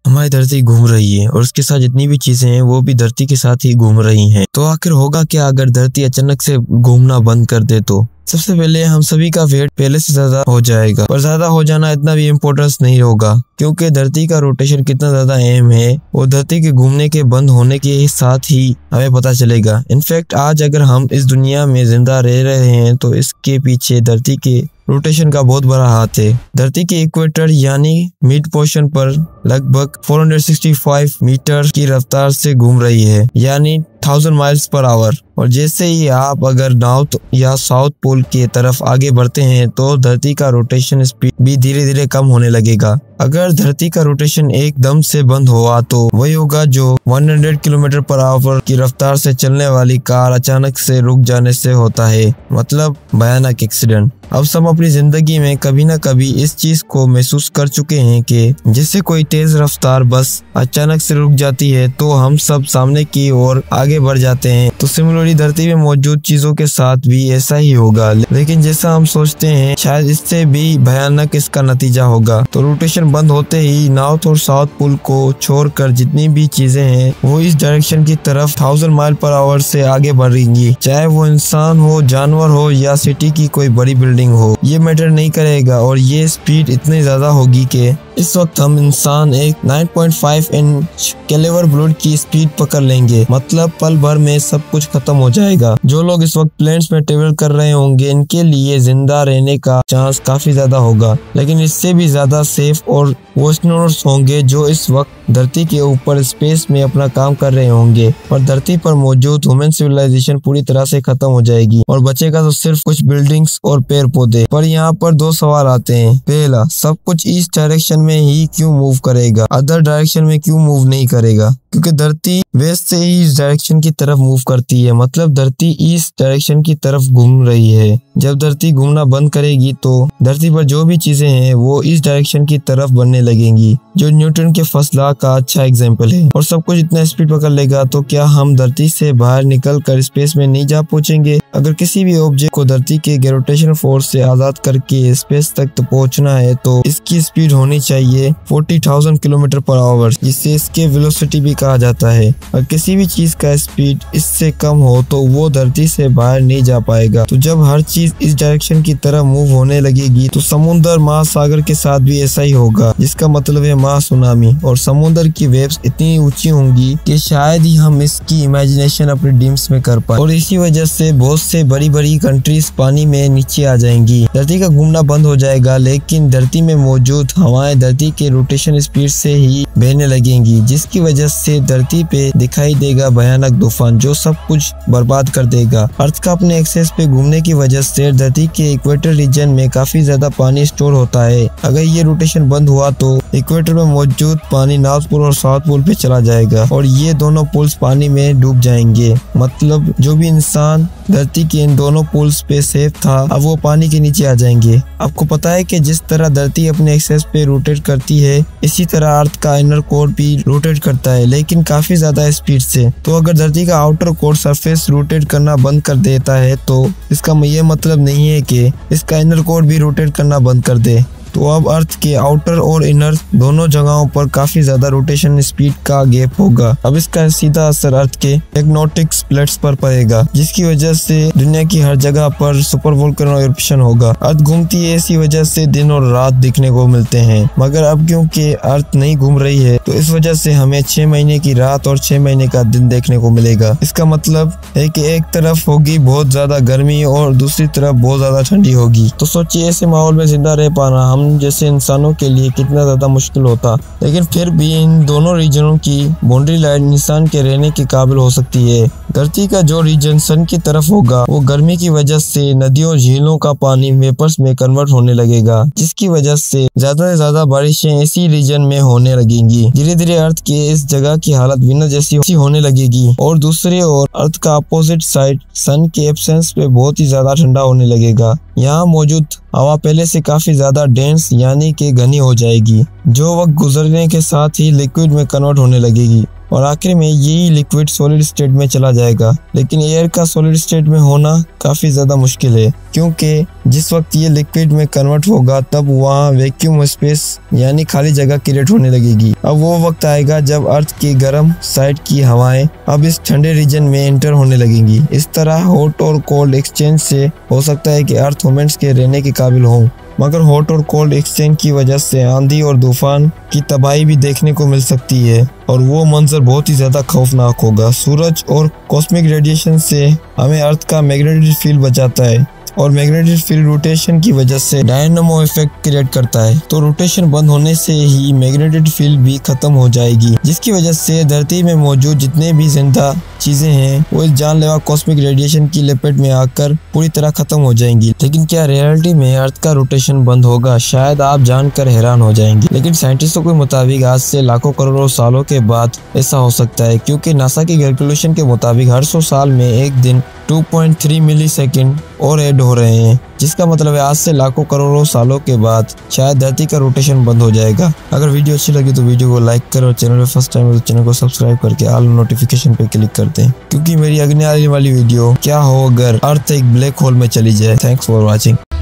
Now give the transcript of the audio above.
हमारी धरती घूम रही है और उसके साथ जितनी भी चीजें हैं वो भी धरती के साथ ही घूम रही हैं। तो आखिर होगा क्या अगर धरती अचानक से घूमना बंद कर दे? तो सबसे पहले हम सभी का वेट पहले से ज्यादा हो जाएगा, पर ज्यादा हो जाना इतना भी इम्पोर्टेंस नहीं होगा, क्योंकि धरती का रोटेशन कितना ज्यादा अहम है वो धरती के घूमने के बंद होने के साथ ही हमें पता चलेगा। इनफैक्ट आज अगर हम इस दुनिया में जिंदा रह रहे हैं तो इसके पीछे धरती के रोटेशन का बहुत बड़ा हाथ है। धरती के इक्वेटर यानी मिड पोर्शन पर लगभग 465 मीटर की रफ्तार से घूम रही है, यानी 1000 माइल्स पर आवर। और जैसे ही आप अगर नॉर्थ या साउथ पोल की तरफ आगे बढ़ते हैं तो धरती का रोटेशन स्पीड भी धीरे धीरे कम होने लगेगा। अगर धरती का रोटेशन एकदम से बंद हुआ तो वही होगा जो 100 किलोमीटर पर आवर की रफ्तार से चलने वाली कार अचानक से रुक जाने से होता है, मतलब भयानक एक्सीडेंट। अब सब अपनी जिंदगी में कभी न कभी इस चीज को महसूस कर चुके हैं कि जैसे कोई तेज रफ्तार बस अचानक से रुक जाती है तो हम सब सामने की ओर आगे बढ़ जाते हैं। तो सिमिलरली धरती में मौजूद चीजों के साथ भी ऐसा ही होगा, लेकिन जैसा हम सोचते हैं शायद इससे भी भयानक इसका नतीजा होगा। तो रोटेशन बंद होते ही नॉर्थ और साउथ पोल को छोड़कर जितनी भी चीजें हैं वो इस डायरेक्शन की तरफ 1000 माइल पर आवर से आगे बढ़ेंगी, चाहे वो इंसान हो, जानवर हो या सिटी की कोई बड़ी बिल्डिंग हो, ये मैटर नहीं करेगा। और ये स्पीड इतनी ज्यादा होगी कि इस वक्त हम इंसान एक 9.5 इंच कैलिबर बुलेट की स्पीड पकड़ लेंगे, मतलब पल भर में सब कुछ खत्म हो जाएगा। जो लोग इस वक्त प्लेन्स में ट्रेवल कर रहे होंगे इनके लिए जिंदा रहने का चांस काफी ज्यादा होगा, लेकिन इससे भी ज्यादा सेफ और वो एस्ट्रोनॉट्स होंगे जो इस वक्त धरती के ऊपर स्पेस में अपना काम कर रहे होंगे। और धरती पर मौजूद ह्यूमन सिविलाइजेशन पूरी तरह से खत्म हो जाएगी और बचेगा तो सिर्फ कुछ बिल्डिंग्स और पेड़ पौधे। पर यहाँ पर दो सवाल आते हैं। पहला, सब कुछ ईस्ट डायरेक्शन में ही क्यों मूव करेगा, अदर डायरेक्शन में क्यों मूव नहीं करेगा? क्योंकि धरती वेस्ट से ईस्ट डायरेक्शन की तरफ मूव करती है, मतलब धरती ईस्ट डायरेक्शन की तरफ घूम रही है। जब धरती घूमना बंद करेगी तो धरती पर जो भी चीजें हैं वो ईस्ट डायरेक्शन की तरफ बढ़ने लगेंगी, जो न्यूटन के फर्स्ट लॉ का अच्छा एग्जाम्पल है। और सब कुछ इतना स्पीड पकड़ लेगा तो क्या हम धरती से बाहर निकल कर स्पेस में नहीं जा पहुंचेंगे? अगर किसी भी ऑब्जेक्ट को धरती के ग्रेविटेशनल फोर्स से आजाद करके स्पेस तक पहुंचना है तो इसकी स्पीड होनी चाहिए 40,000 किलोमीटर पर आवर, जिससे इसके वेलोसिटी भी कहा जाता है। और किसी भी चीज का स्पीड इससे कम हो तो वो धरती से बाहर नहीं जा पाएगा। तो जब हर चीज इस डायरेक्शन की तरफ मूव होने लगेगी तो समुद्र महासागर के साथ भी ऐसा ही होगा, जिसका मतलब है महासुनामी। और समुद्र की वेव्स इतनी ऊंची होंगी कि शायद ही हम इसकी इमेजिनेशन अपने ड्रीम्स में कर पाए। और इसी वजह से बहुत से बड़ी बड़ी कंट्रीज पानी में नीचे आ जाएंगी। धरती का घूमना बंद हो जाएगा, लेकिन धरती में मौजूद हवाएं धरती के रोटेशन स्पीड से ही बहने लगेंगी, जिसकी वजह से धरती पे दिखाई देगा भयानक तूफान जो सब कुछ बर्बाद कर देगा। अर्थ का अपने एक्सेस पे घूमने की वजह से धरती के इक्वेटर रीजन में काफी ज्यादा पानी स्टोर होता है। अगर ये रोटेशन बंद हुआ तो इक्वेटर में मौजूद पानी नॉर्थ पोल और साउथ पोल पे चला जाएगा और ये दोनों पोल्स पानी में डूब जाएंगे। मतलब जो भी इंसान धरती के इन दोनों पोल्स पे सेफ था अब वो पानी के नीचे आ जाएंगे। आपको पता है कि जिस तरह धरती अपने एक्सेस पे रोटेट करती है इसी तरह अर्थ का इनर कोर भी रोटेट करता है, लेकिन काफी ज्यादा स्पीड से। तो अगर धरती का आउटर कोर सरफेस रोटेट करना बंद कर देता है तो इसका ये मतलब नहीं है कि इसका इनर कोर भी रोटेट करना बंद कर दे। तो अब अर्थ के आउटर और इनर दोनों जगहों पर काफी ज्यादा रोटेशन स्पीड का गैप होगा। अब इसका सीधा असर अर्थ के टेक्टोनिक प्लेट्स पर पड़ेगा, जिसकी वजह से दुनिया की हर जगह पर सुपर वोल्केनो इरप्शन होगा। अर्थ घूमती है, इसी वजह से दिन और रात दिखने को मिलते हैं। मगर अब क्योंकि अर्थ नहीं घूम रही है तो इस वजह से हमें 6 महीने की रात और 6 महीने का दिन देखने को मिलेगा। इसका मतलब है कि एक तरफ होगी बहुत ज्यादा गर्मी और दूसरी तरफ बहुत ज्यादा ठंडी होगी। तो सोचिए ऐसे माहौल में जिंदा रह पाना हम जैसे इंसानों के लिए कितना ज्यादा मुश्किल होता। लेकिन फिर भी इन दोनों रीजनों की बाउंड्री लाइन इंसान के रहने के काबिल हो सकती है। धरती का जो रीजन सन की तरफ होगा वो गर्मी की वजह से नदियों झीलों का पानी वेपर्स में कन्वर्ट होने लगेगा, जिसकी वजह से ज्यादा बारिशें इसी रीजन में होने लगेंगी। धीरे धीरे अर्थ के इस जगह की हालत विनर जैसी होने लगेगी और दूसरी ओर अर्थ का अपोजिट साइड सन के एब्सेंस पे बहुत ही ज्यादा ठंडा होने लगेगा। यहाँ मौजूद हवा पहले से काफी ज्यादा डेंस यानी कि घनी हो जाएगी, जो वक्त गुजरने के साथ ही लिक्विड में कन्वर्ट होने लगेगी और आखिर में यही लिक्विड सॉलिड स्टेट में चला जाएगा। लेकिन एयर का सॉलिड स्टेट में होना काफी ज्यादा मुश्किल है, क्योंकि जिस वक्त ये लिक्विड में कन्वर्ट होगा तब वहाँ वैक्यूम स्पेस यानी खाली जगह क्रिएट होने लगेगी। अब वो वक्त आएगा जब अर्थ की गर्म साइड की हवाएं अब इस ठंडे रीजन में एंटर होने लगेंगी। इस तरह हॉट और कोल्ड एक्सचेंज से हो सकता है कि अर्थ ह्यूमंस के रहने के काबिल हो, मगर हॉट और कोल्ड एक्सचेंज की वजह से आंधी और तूफान की तबाही भी देखने को मिल सकती है और वो मंजर बहुत ही ज्यादा खौफनाक होगा। सूरज और कॉस्मिक रेडिएशन से हमें अर्थ का मैग्नेटिक फील्ड बचाता है और मैग्नेटिक फील्ड रोटेशन की वजह से डायनामो इफेक्ट क्रिएट करता है। तो रोटेशन बंद होने से ही मैग्नेटिक फील्ड भी खत्म हो जाएगी, जिसकी वजह से धरती में मौजूद जितने भी जिंदा चीजें हैं वो इस जानलेवा कॉस्मिक रेडिएशन की लपेट में आकर पूरी तरह खत्म हो जाएंगी। लेकिन क्या रियलिटी में अर्थ का रोटेशन बंद होगा? शायद आप जानकर हैरान हो जाएंगे, लेकिन साइंटिस्टों के मुताबिक आज से लाखों करोड़ों सालों के बाद ऐसा हो सकता है, क्योंकि नासा की कैलकुलेशन के मुताबिक हर 100 साल में एक दिन 2.3 मिली सेकेंड और ऐड हो रहे हैं, जिसका मतलब है आज से लाखों करोड़ों सालों के बाद शायद धरती का रोटेशन बंद हो जाएगा। अगर वीडियो अच्छी लगी तो वीडियो को लाइक करें और चैनल पे फर्स्ट टाइम है तो चैनल को सब्सक्राइब करके ऑल नोटिफिकेशन पे क्लिक कर दें, क्योंकि मेरी अगली आने वाली वीडियो क्या हो अगर अर्थ एक ब्लैक होल में चली जाए। Thanks for watching.